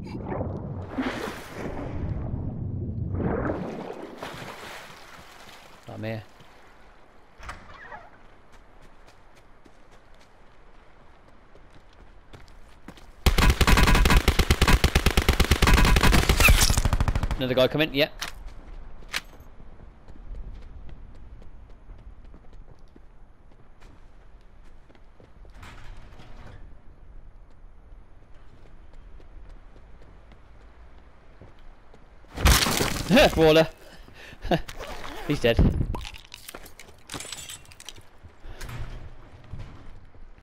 I'm here. Another guy coming, yeah. Brawler. He's dead.